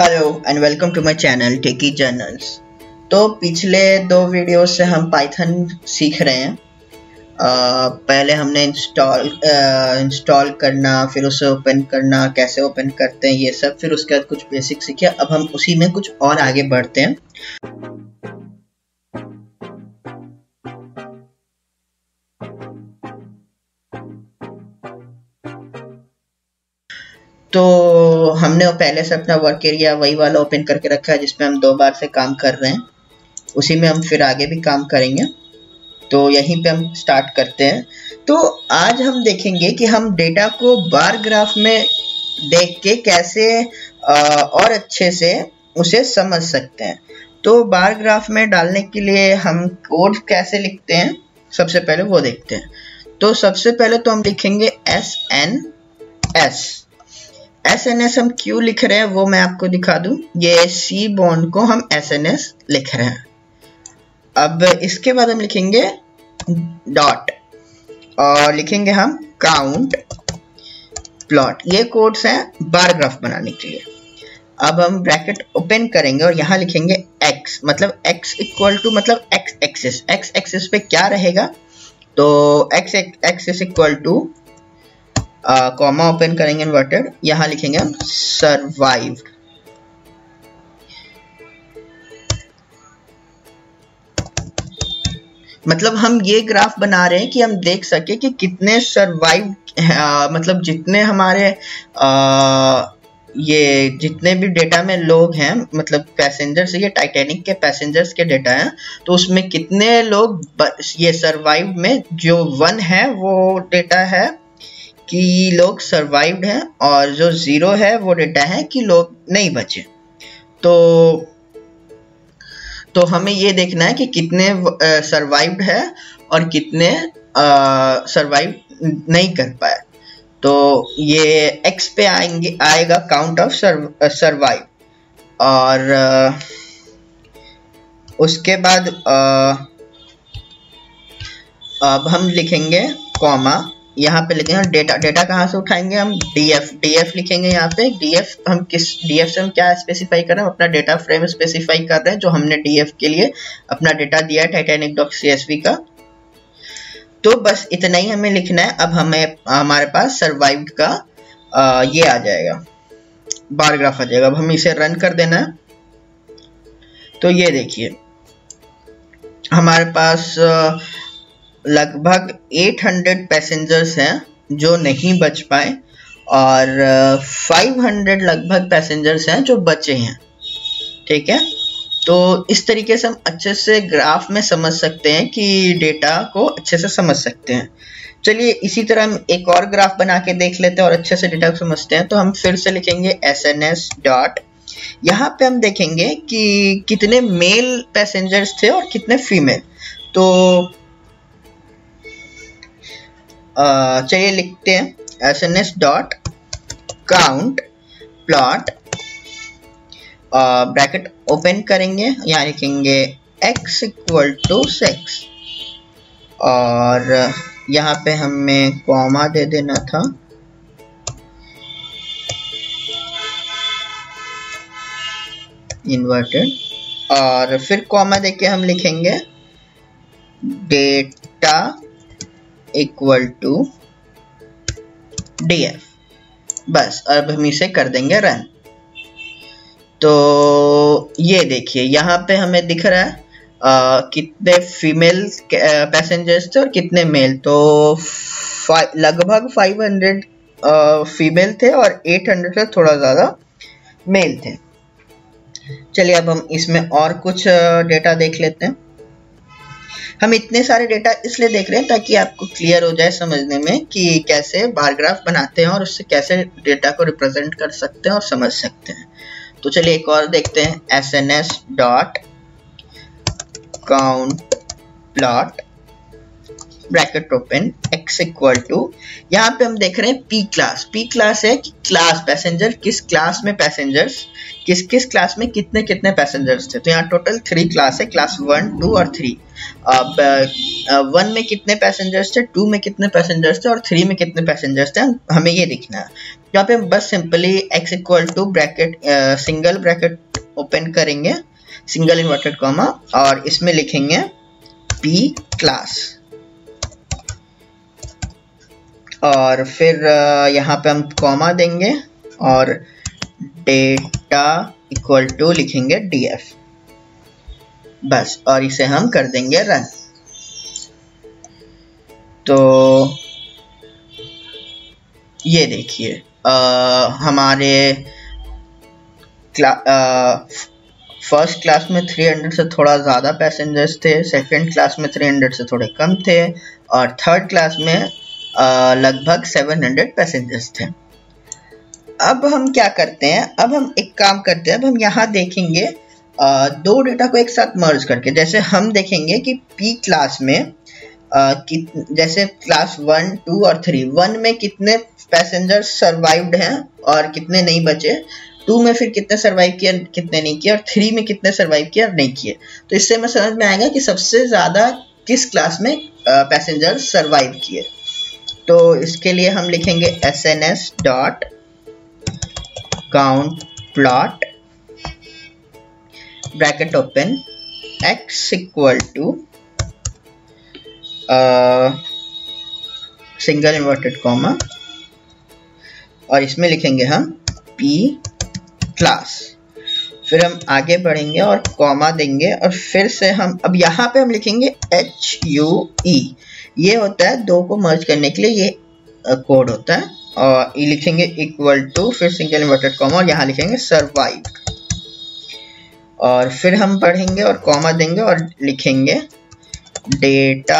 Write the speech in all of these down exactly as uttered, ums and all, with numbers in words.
Hello and welcome to my channel Techy Journals. तो पिछले दो वीडियो से हम पाइथन सीख रहे हैं। आ, पहले हमने इंस्टॉल इंस्टॉल करना, फिर उसे ओपन करना, कैसे ओपन करते हैं ये सब, फिर उसके बाद कुछ बेसिक सीखे। अब हम उसी में कुछ और आगे बढ़ते हैं। तो हमने पहले से अपना वर्क एरिया वही वाला ओपन करके रखा है जिसमें हम दो बार से काम कर रहे हैं, उसी में हम फिर आगे भी काम करेंगे। तो यहीं पे हम स्टार्ट करते हैं। तो आज हम देखेंगे कि हम डेटा को बार ग्राफ में देख के कैसे और अच्छे से उसे समझ सकते हैं। तो बार ग्राफ में डालने के लिए हम कोड कैसे लिखते हैं, सबसे पहले वो देखते हैं। तो सबसे पहले तो हम लिखेंगे S N S. S N S हम क्यों लिख रहे हैं वो मैं आपको दिखा दूं। ये सी बॉन्ड को हम एस एन एस लिख रहे हैं। अब इसके बाद हम लिखेंगे डॉट और लिखेंगे हम काउंट प्लॉट। ये कोड्स हैं बार ग्राफ बनाने के लिए। अब हम ब्रैकेट ओपन करेंगे और यहाँ लिखेंगे x, मतलब x इक्वल टू मतलब x एक्सिस। x एक्सिस पे क्या रहेगा, तो x axis equal to comma open करेंगे इन्वर्टेड, यहाँ लिखेंगे हम सर्वाइव्ड। मतलब हम ये ग्राफ बना रहे हैं कि हम देख सके कि कितने सर्वाइव, मतलब जितने हमारे आ, ये जितने भी डेटा में लोग हैं, मतलब पैसेंजर्स, ये टाइटैनिक के पैसेंजर्स के डेटा हैं, तो उसमें कितने लोग ये सर्वाइव में, जो वन है वो डेटा है कि लोग सर्वाइव्ड हैं, और जो जीरो है वो डेटा है कि लोग नहीं बचे। तो तो हमें ये देखना है कि कितने सर्वाइव्ड है और कितने सर्वाइव नहीं कर पाए। तो ये x पे आएंगे आएगा काउंट ऑफ सर्वाइव, और आ, उसके बाद आ, अब हम लिखेंगे कॉमा, यहाँ पे लिखेंगे डेटा। डेटा कहाँ से उठाएंगे हम, df df लिखेंगे। यहाँ पे df हम किस df से हम क्या स्पेसिफाई कर रहे हैं, अपना डेटा फ्रेम स्पेसिफाई कर रहे हैं जो हमने df के लिए अपना डेटा दिया है Titanic dot C S V का। तो बस इतना ही हमें लिखना है। अब हमें हमारे पास सर्वाइव्ड का आ, ये आ जाएगा, बार ग्राफ आ जाएगा। अब हम इसे रन कर देना है। तो ये देखिए हमारे पास आ, लगभग आठ सौ पैसेंजर्स हैं जो नहीं बच पाए, और पाँच सौ लगभग पैसेंजर्स हैं जो बचे हैं। ठीक है, तो इस तरीके से हम अच्छे से ग्राफ में समझ सकते हैं कि डेटा को अच्छे से समझ सकते हैं। चलिए इसी तरह हम एक और ग्राफ बना के देख लेते हैं और अच्छे से डेटा को समझते हैं। तो हम फिर से लिखेंगे एस एन एस डॉट, यहाँ पे हम देखेंगे कि कितने मेल पैसेंजर्स थे और कितने फीमेल। तो चलिए uh, लिखते हैं S N S dot count plot, bracket open करेंगे, यहाँ लिखेंगे x इक्वल टू सिक्स, और यहाँ पे हमें कॉमा दे देना था। इन्वर्टेड, और फिर कॉमा देके हम लिखेंगे डेटा इक्वल टू df। बस अब हम इसे कर देंगे रन। तो ये देखिए यहाँ पे हमें दिख रहा है आ, कितने फीमेल पैसेंजर्स थे और कितने मेल। तो लगभग पाँच सौ फीमेल थे और आठ सौ से थोड़ा ज़्यादा मेल थे। चलिए अब हम इसमें और कुछ डेटा देख लेते हैं। हम इतने सारे डेटा इसलिए देख रहे हैं ताकि आपको क्लियर हो जाए समझने में कि कैसे बार ग्राफ बनाते हैं और उससे कैसे डेटा को रिप्रेजेंट कर सकते हैं और समझ सकते हैं। तो चलिए एक और देखते हैं, S N S dot count plot, bracket open, x equal to, यहाँ पे हम देख रहे हैं p क्लास। p क्लास है कि क्लास पैसेंजर, किस क्लास में पैसेंजर्स, किस किस क्लास में कितने कितने पैसेंजर्स थे। तो यहाँ टोटल थ्री क्लास है, क्लास वन टू और थ्री। अब वन में कितने पैसेंजर्स थे, टू में कितने पैसेंजर्स थे और थ्री में कितने पैसेंजर्स थे, हमें ये दिखना है। यहाँ पे हम बस simply x equal to bracket single bracket open करेंगे, सिंगल इन्वर्टेड कॉमा, और इसमें लिखेंगे p क्लास, और फिर यहाँ पे हम कॉमा देंगे और डेटा इक्वल टू लिखेंगे df, बस, और इसे हम कर देंगे रन। तो ये देखिए हमारे क्ला, फर्स्ट क्लास में तीन सौ से थोड़ा ज़्यादा पैसेंजर्स थे, सेकंड क्लास में तीन सौ से थोड़े कम थे, और थर्ड क्लास में लगभग सात सौ पैसेंजर्स थे। अब हम क्या करते हैं, अब हम एक काम करते हैं, अब हम यहाँ देखेंगे आ, दो डेटा को एक साथ मर्ज करके। जैसे हम देखेंगे कि पी क्लास में आ, कि, जैसे क्लास वन टू और थ्री, वन में कितने पैसेंजर्स सर्वाइव्ड हैं और कितने नहीं बचे, टू में फिर कितने सर्वाइव किया कितने नहीं किए, और थ्री में कितने सर्वाइव किया और नहीं किए। तो इससे हमें समझ में आएगा कि सबसे ज़्यादा किस क्लास में पैसेंजर सर्वाइव किए। तो इसके लिए हम लिखेंगे S N S dot count plot bracket open x equal to single inverted comma, और इसमें लिखेंगे हम p क्लास। फिर हम आगे बढ़ेंगे और कॉमा देंगे, और फिर से हम अब यहाँ पे हम लिखेंगे एच यू ई, ये होता है दो को मर्ज करने के लिए, ये कोड होता है, और ये लिखेंगे इक्वल टू फिर सिंगल इन्वर्टेड कॉमा, और यहाँ लिखेंगे सर्वाइव, और फिर हम पढ़ेंगे और कॉमा देंगे और लिखेंगे डेटा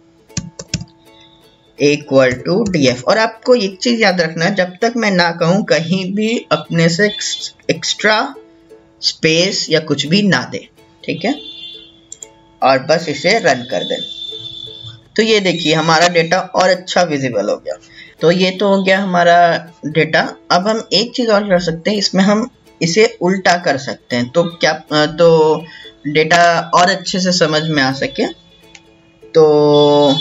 इक्वल टू df। और आपको एक चीज याद रखना है, जब तक मैं ना कहूँ कहीं भी अपने से एक्स्ट्रा स्पेस या कुछ भी ना दे, ठीक है, और बस इसे रन कर दें। तो ये देखिए हमारा डेटा और अच्छा विजिबल हो गया। तो ये तो हो गया हमारा डेटा। अब हम एक चीज और कर सकते हैं, इसमें हम इसे उल्टा कर सकते हैं। तो क्या, तो डेटा और अच्छे से समझ में आ सके, तो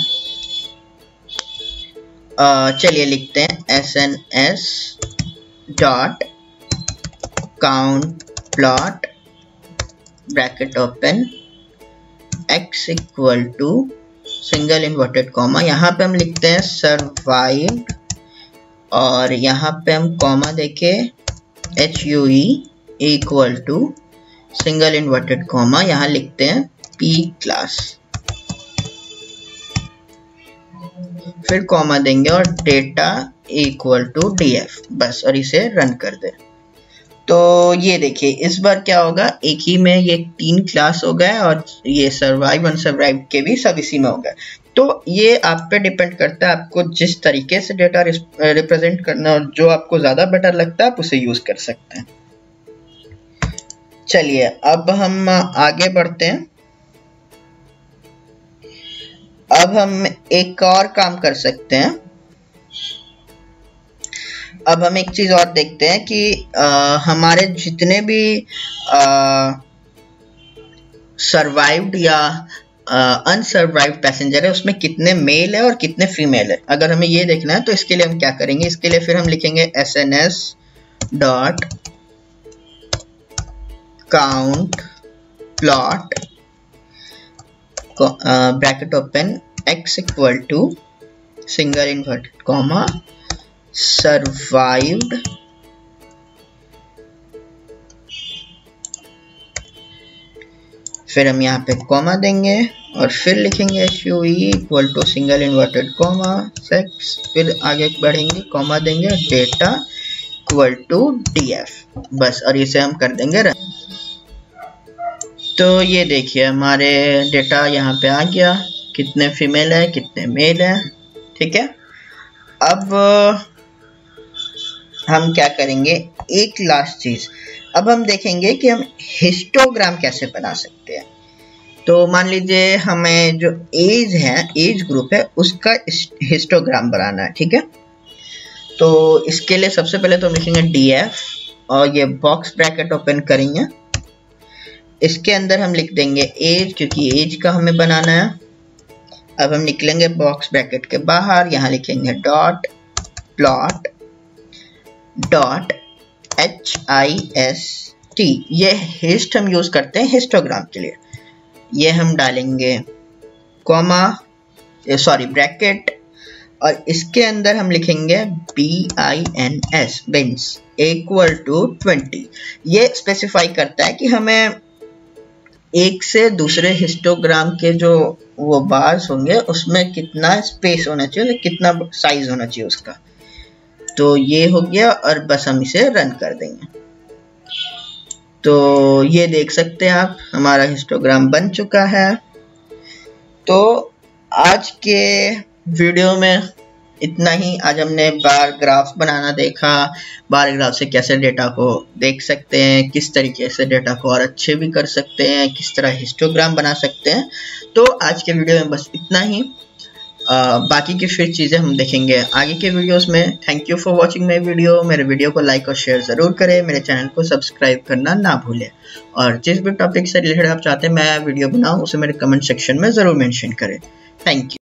चलिए लिखते हैं S N S dot count plot bracket open x equal to single inverted comma, यहाँ पे हम लिखते हैं सर्वाइव्ड, और यहाँ पे हम कॉमा देके H U E equal to single inverted comma, यहाँ लिखते हैं p क्लास, फिर कॉमा देंगे और डेटा इक्वल टू df, बस, और इसे रन कर दे। तो ये देखिए इस बार क्या होगा, एक ही में ये तीन क्लास हो गए, और ये सर्वाइव अनसर्वाइव के भी सब इसी में हो गए। तो ये आप पे डिपेंड करता है, आपको जिस तरीके से डेटा रिप्रेजेंट करना और जो आपको ज़्यादा बेटर लगता है आप उसे यूज़ कर सकते हैं। चलिए अब हम आगे बढ़ते हैं। अब हम एक और काम कर सकते हैं। अब हम एक चीज और देखते हैं कि आ, हमारे जितने भी सर्वाइव्ड या अनसर्वाइव्ड पैसेंजर है उसमें कितने मेल है और कितने फीमेल है। अगर हमें ये देखना है तो इसके लिए हम क्या करेंगे, इसके लिए फिर हम लिखेंगे S N S dot count plot bracket open x equal to single inverted comma survived फिर हम यहाँ पे कॉमा देंगे और फिर लिखेंगे H U E equal to single inverted comma sex, फिर आगे बढ़ेंगे कॉमा देंगे डेटा इक्वल टू df, बस, और इसे हम कर देंगे रन। तो ये देखिए हमारे डेटा यहाँ पे आ गया, कितने फीमेल है कितने मेल है, ठीक है। अब हम क्या करेंगे, एक लास्ट चीज, अब हम देखेंगे कि हम हिस्टोग्राम कैसे बना सकते हैं। तो मान लीजिए हमें जो एज है, एज ग्रुप है, उसका हिस्टोग्राम बनाना है, ठीक है। तो इसके लिए सबसे पहले तो हम लिखेंगे df और ये बॉक्स ब्रैकेट ओपन करेंगे, इसके अंदर हम लिख देंगे एज, क्योंकि एज का हमें बनाना है। अब हम निकलेंगे बॉक्स ब्रैकेट के बाहर, यहाँ लिखेंगे dot plot dot H I S T, ये हिस्ट हम यूज करते हैं हिस्टोग्राम के लिए। ये हम डालेंगे कॉमा, सॉरी ब्रैकेट, और इसके अंदर हम लिखेंगे B I N S bins equal to twenty. ये स्पेसिफाई करता है कि हमें एक से दूसरे हिस्टोग्राम के जो वो बार्स होंगे उसमें कितना स्पेस होना चाहिए, कितना साइज होना चाहिए उसका। तो ये हो गया और बस हम इसे रन कर देंगे। तो ये देख सकते हैं आप, हमारा हिस्टोग्राम बन चुका है। तो आज के वीडियो में इतना ही। आज हमने बार ग्राफ बनाना देखा, बार ग्राफ से कैसे डेटा को देख सकते हैं, किस तरीके से डेटा को और अच्छे भी कर सकते हैं, किस तरह हिस्टोग्राम बना सकते हैं। तो आज के वीडियो में बस इतना ही। आ, बाकी की फिर चीज़ें हम देखेंगे आगे के वीडियोस में। Thank you for watching my video. मेरे वीडियो को लाइक और शेयर ज़रूर करें, मेरे चैनल को सब्सक्राइब करना ना भूलें, और जिस भी टॉपिक से रिलेटेड आप चाहते हैं मैं वीडियो बनाऊँ उसे मेरे कमेंट सेक्शन में ज़रूर मेंशन करें। Thank you.